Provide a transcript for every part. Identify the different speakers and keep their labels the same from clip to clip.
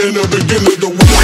Speaker 1: in the beginning of the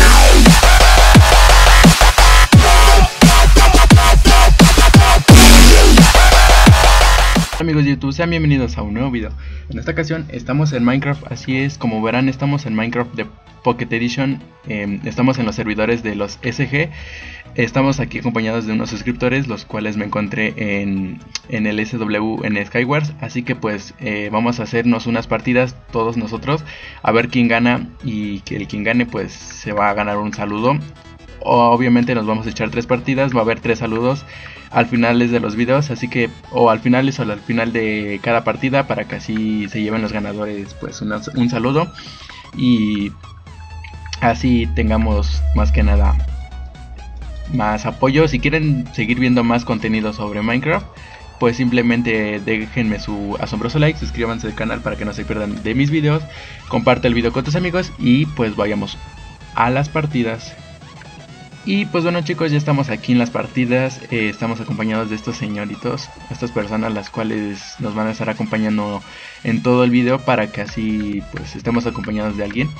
Speaker 2: Amigos de YouTube, sean bienvenidos a un nuevo video. En esta ocasión estamos en Minecraft, así es, como verán estamos en Minecraft de Pocket Edition. Estamos en los servidores de los SG. Estamos aquí acompañados de unos suscriptores, los cuales me encontré en el SW en Skywars. Así que pues vamos a hacernos unas partidas todos nosotros, a ver quién gana, y que el quien gane pues se va a ganar un saludo. Obviamente nos vamos a echar 3 partidas, va a haber 3 saludos al final de los videos, así que o al final o al final de cada partida, para que así se lleven los ganadores pues un saludo, y así tengamos más que nada más apoyo. Si quieren seguir viendo más contenido sobre Minecraft, pues simplemente déjenme su asombroso like, suscríbanse al canal para que no se pierdan de mis videos, comparte el video con tus amigos y pues vayamos a las partidas. Y pues bueno chicos, ya estamos aquí en las partidas. Estamos acompañados de estos señoritos, estas personas las cuales nos van a estar acompañando en todo el video, para que así pues estemos acompañados de alguien.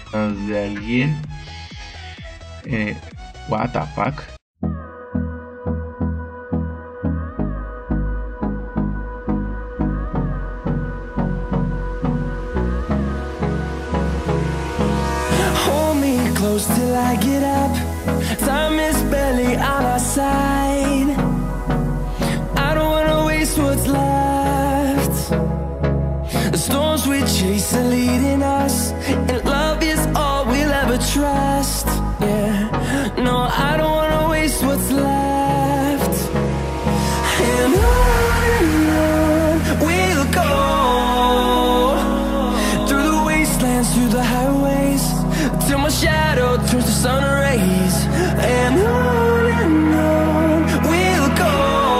Speaker 2: What the fuck.
Speaker 3: Hold me close till I get up. Time is barely on our side. I don't wanna waste what's left. The storms we chase are leading us, and love is all we'll ever trust. Yeah, no, I don't wanna waste what's left. And on we'll go, through the wastelands, through the highways, till my shadow turns to sun rays. And on we'll go,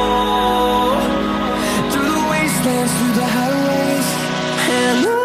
Speaker 3: through the wastelands, through the highways, and on we'll go.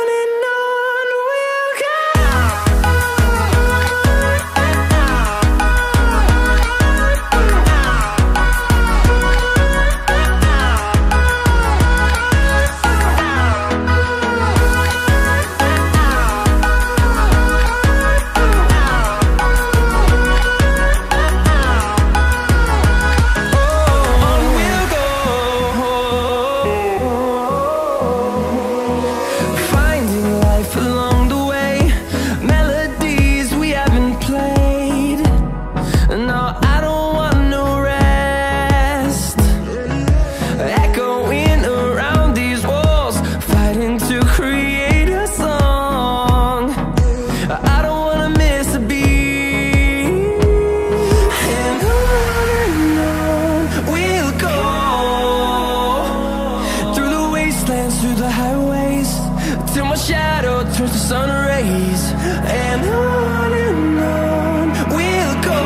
Speaker 3: Through the highways, till my shadow turns to sun rays. And on we'll go,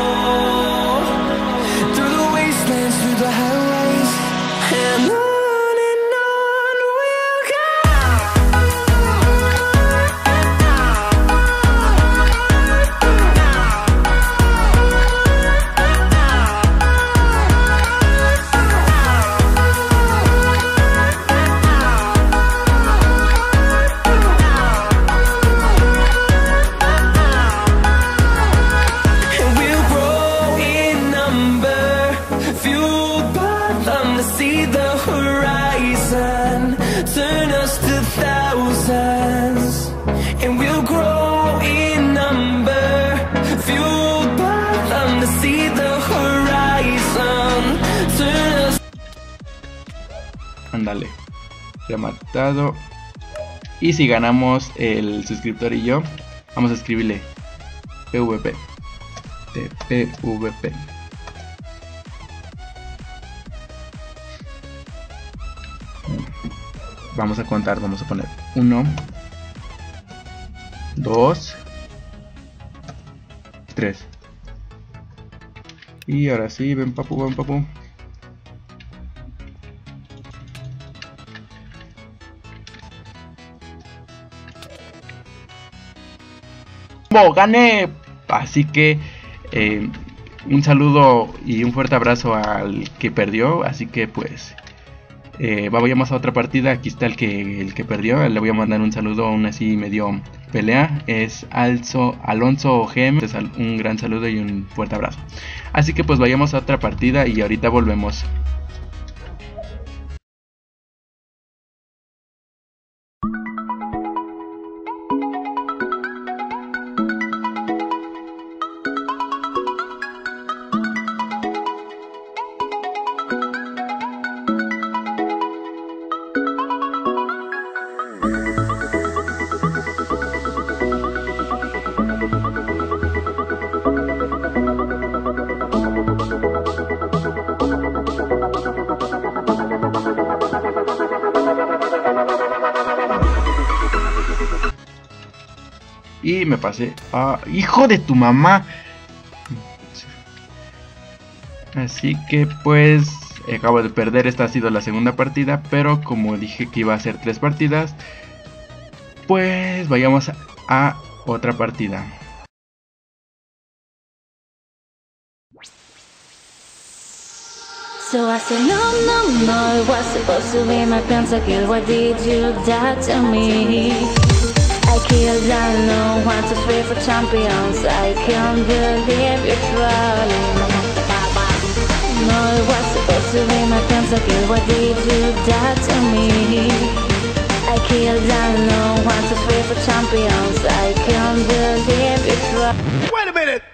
Speaker 3: through the wastelands, through the highways, and on we'll go. See the horizon turn us to thousands, and we'll grow in number, fueled by them to see the horizon turn us.
Speaker 2: Ándale, rematado. Y si ganamos el suscriptor y yo, vamos a escribirle PVP, TPVP. Vamos a contar, vamos a poner 1, 2, 3. Y ahora sí, ven papu, ven papu. ¡Gané! Así que un saludo y un fuerte abrazo al que perdió. Así que pues vayamos a otra partida. Aquí está el que perdió. Le voy a mandar un saludo, aún así medio pelea. Es Alonso GM. Un gran saludo y un fuerte abrazo. Así que pues vayamos a otra partida y ahorita volvemos. Y me pasé. ¡Hijo de tu mamá! Así que pues acabo de perder. Esta ha sido la segunda partida, pero como dije que iba a ser 3 partidas, pues vayamos a otra partida.
Speaker 1: So I said no, it was supposed to be my pentakill. Why did you die to me? I killed down, no 1, 2, 3 for champions. I can't believe you're falling. No, it was supposed to be my pentakill. Why did you die to me? I killed down, no 1, 2, 3 for champions. I can't believe you're falling.
Speaker 4: Wait a minute!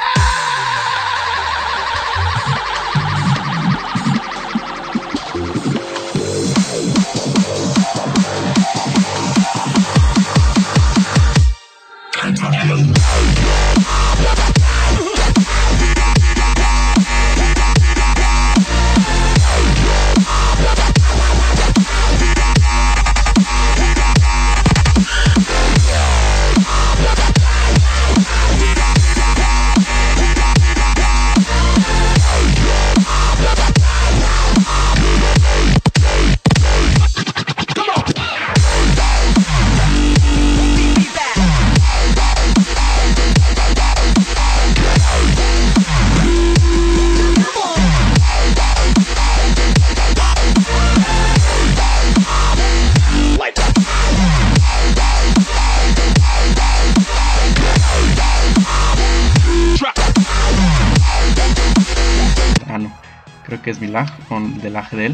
Speaker 2: Creo que es mi lag, o del lag de él.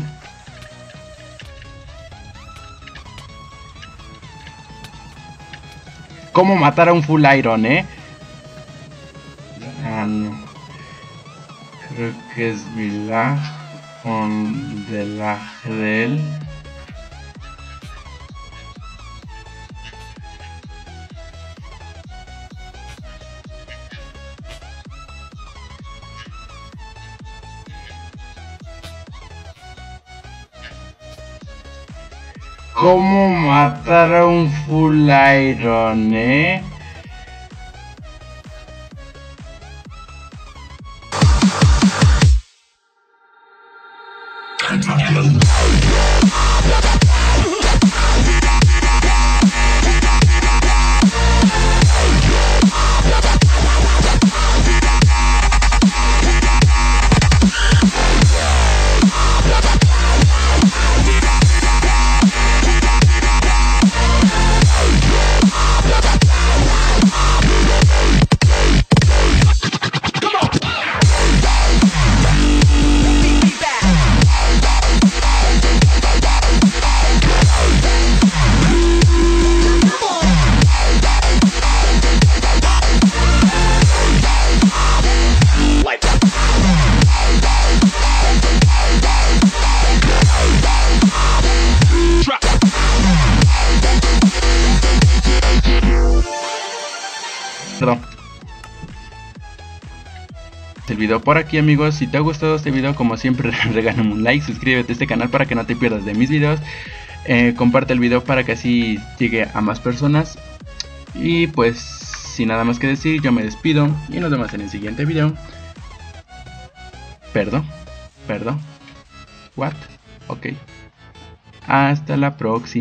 Speaker 2: ¿Cómo matar a un full iron, no. Creo que es mi lag, o del lag de él. ¿Cómo matar a un full iron, El video por aquí, amigos. Si te ha gustado este video, como siempre, regálame un like, suscríbete a este canal para que no te pierdas de mis videos, comparte el video para que así llegue a más personas. Y pues sin nada más que decir, yo me despido y nos vemos en el siguiente video. Perdón, what? Ok, hasta la próxima.